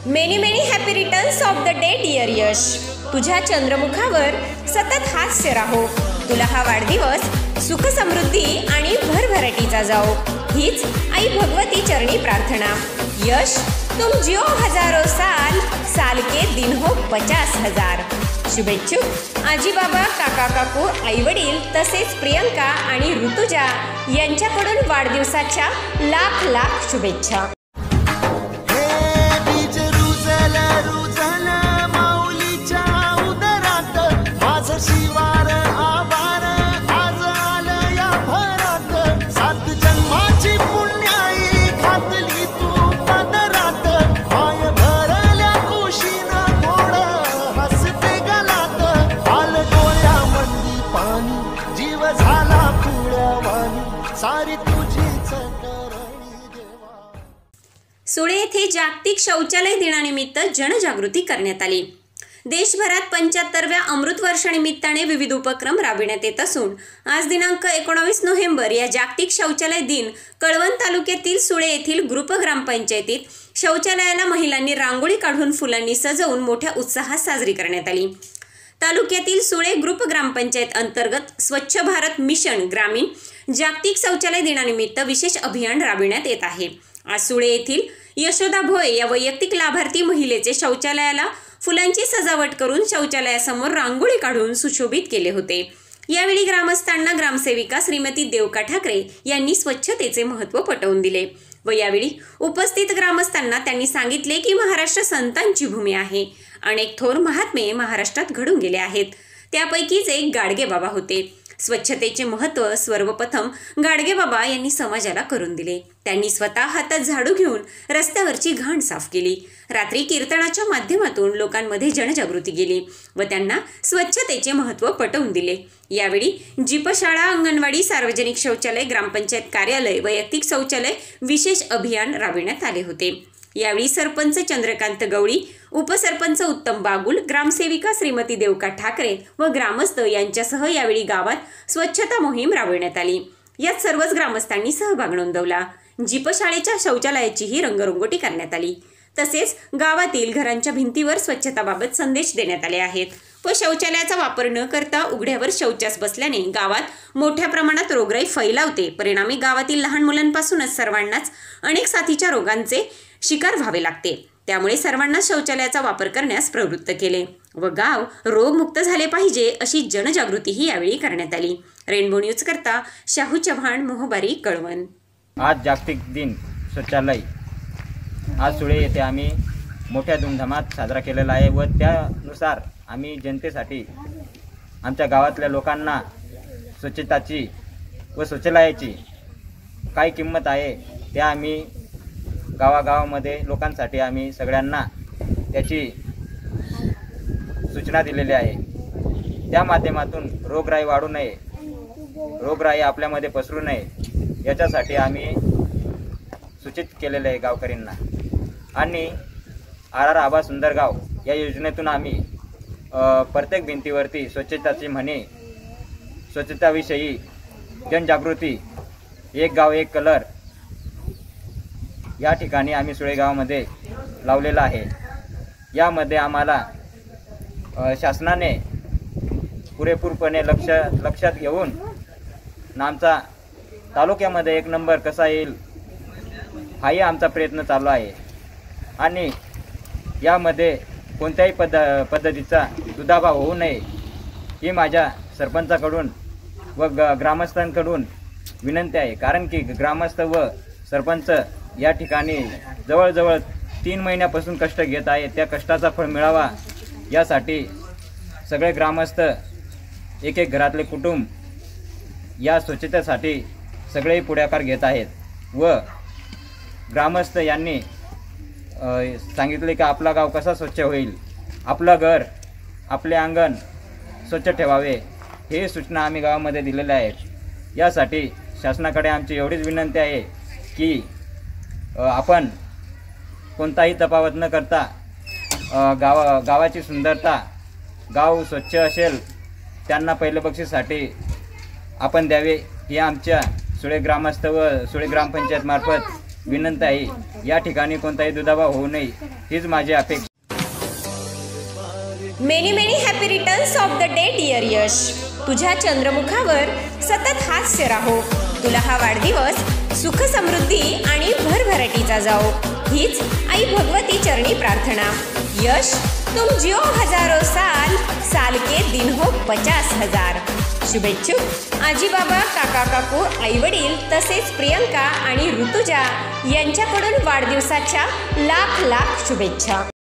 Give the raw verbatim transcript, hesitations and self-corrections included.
Many many happy returns of the day dear Yash. तुझ्या चंद्रमुखावर सतत हास्य राहो. तुला हा वाढदिवस सुख समृद्धी आणि भरभराटीचा जाओ, हीच आई भगवती चरणी प्रार्थना. यश तुम जियो हजारो साल, साल के दिन हो पचास हजार. शुभेच्छुक आजी बाबा, काका काकू, आई वडील तसेच प्रियंका आणि ऋतुजा यांच्याकडून वाढदिवसाच्या लाख लाख शुभेच्छा. सुळे येथे जागतिक शौचालय दिनानिमित्त जनजागृती करण्यात आली. देशभरात पंच्याहत्तरव्या अमृत वर्षानिमित्ताने विविध उपक्रम राबविण्यात येत असून आज दिनांक एकोणावीस नोव्हेंबर या जागतिक शौचालय दिन कळवण तालुक्यातील सुळे येथील ग्रुप ग्रामपंचायतीत शौचालयाला महिलांनी रांगोळी काढून फुलांनी सजवून मोठ्या उत्साहात साजरी करण्यात आली. तालुक्यातील सुळे ग्रुप ग्रामपंचायत अंतर्गत स्वच्छ भारत मिशन ग्रामीण जागतिक शौचालय दिनानिमित्त विशेष अभियान राबविण्यात येत आहे. आज सुळे येथील यशोदा भोये या वैयक्तिक लाभार्थी महिलेचे शौचालयाला फुलांची सजावट करून शौचालयासमोर रांगोळी काढून सुशोभित केले होते. यावेळी ग्रामस्थांना ग्रामसेविका श्रीमती देवका ठाकरे यांनी स्वच्छतेचे महत्त्व पटवून दिले व यावेळी उपस्थित ग्रामस्थांना त्यांनी सांगितले की महाराष्ट्र संतांची भूमी आहे. अनेक थोर महात्मे महाराष्ट्रात घडून गेले आहेत, त्यापैकीच एक गाडगे बाबा होते. स्वच्छतेचे महत्त्व सर्वप्रथम गाडगे बाबा यांनी समाजाला करून दिले. त्यांनी स्वतः हातात झाडू घेऊन रस्त्यावरची घाण साफ केली. रात्री कीर्तनाच्या माध्यमातून लोकांमध्ये जनजागृती केली व त्यांना स्वच्छतेचे महत्त्व पटवून दिले. यावेळी जीपशाळा, अंगणवाडी, सार्वजनिक शौचालय, ग्रामपंचायत कार्यालय, वैयक्तिक शौचालय विशेष अभियान राबविण्यात आले होते. यावेळी सरपंच चंद्रकांत गवळी, उपसरपंच उत्तम बागुल, ग्रामसेविका श्रीमती देवका ठाकरे व ग्रामस्थ यांच्यासह यावेळी गावात स्वच्छता मोहीम राबविण्यात आली. यात सर्वच ग्रामस्थांनी सहभाग नोंदवला. जीपशाळेच्या शौचालयाचीही रंगरंगोटी करण्यात आली. तसेच गावातील घरांच्या भिंतीवर स्वच्छताबाबत संदेश देण्यात आले आहेत व शौचालयाचा वापर न करता उघड्यावर शौचास बसल्याने गावात मोठ्या प्रमाणात रोगराई फैलावते. परिणामी गावातील लहान मुलांपासूनच सर्वांनाच अनेक साथीच्या रोगांचे शिकार व्हावे लागते. त्यामुळे सर्वांना शौचालयाचा वापर करण्यास प्रवृत्त केले व गाव रोगमुक्त झाले पाहिजे अशी जनजागृतीही यावेळी करण्यात आली. रेनबो न्यूज करता शाहू चव्हाण, मोहबारी, कळवण. आज जागतिक दिन शौचालय आज सुळे येथे आम्ही मोठ्या धूमधामात साजरा केलेला आहे व त्यानुसार आम्ही जनतेसाठी आमच्या गावातल्या लोकांना स्वच्छताची व शौचालयाची काय किंमत आहे त्या आम्ही गावागावामध्ये लोकांसाठी आम्ही सगळ्यांना त्याची सूचना दिलेली आहे. त्या माध्यमातून रोगराई वाढू नये, रोगराई आपल्यामध्ये पसरू नये याच्यासाठी आम्ही सूचित केलेले आहे गावकऱ्यांना. आणि आर आर आबा सुंदर गाव या योजनेतून आम्ही प्रत्येक भिंतीवरती स्वच्छताची म्हणे, स्वच्छताविषयी जनजागृती, एक गाव एक कलर या ठिकाणी आम्ही सुळे गावामध्ये लावलेला आहे. यामध्ये आम्हाला शासनाने पुरेपूरपणे लक्ष लक्षात घेऊन आमचा तालुक्यामध्ये एक नंबर कसा येईल हाही आमचा प्रयत्न चालू आहे. आणि यामध्ये कोणत्याही पद्ध पद्धतीचा दुधाभाव होऊ नये ही माझ्या सरपंचाकडून व ग ग्रामस्थांकडून विनंती आहे. कारण की ग्रामस्थ व सरपंच या ठिकाणी जवळजवळ तीन महिन्यापासून कष्ट घेत आहे. त्या कष्टाचा फळ मिळावा यासाठी सगळे ग्रामस्थ, एक एक घरातले कुटुंब या स्वच्छतेसाठी सगळे पुढाकार घेत आहेत व ग्रामस्थ यांनी सांगितले की आपला गाव कसा स्वच्छ होईल, आपलं घर, आपले अंगण स्वच्छ ठेवावे, हे सूचना आम्ही गावामध्ये दिलेल्या आहेत. यासाठी शासनाकडे आमची एवढीच विनंती आहे की आपण कोणताही तफावत न करता गावा गावाची सुंदरता, गाव स्वच्छ असेल त्यांना पहिलं बक्षीसाठी आपण द्यावे, ही आमच्या सुळे ग्रामस्थ व सुळे ग्रामपंचायत मार्फत विनंती आहे. या ठिकाणी कोणताही दुजाभाव होऊ नये हीच माझी अपेक्षा. Many many happy returns of the day dear Yash. तुझ्या चंद्रमुखावर सतत हास्य राहो. तुला हा वाढदिवस सुख समृद्धी आणि भरभराटीचा जाओ हीच आई भगवती चरणी प्रार्थना. यश तुम जियो हजारो साल, साल के दिन हो पचास हजार. शुभेच्छुक आजी बाबा, काका काकू, आई वडील तसेच प्रियंका आणि ऋतुजा यांच्याकडून वाढदिवसाच्या लाख लाख शुभेच्छा.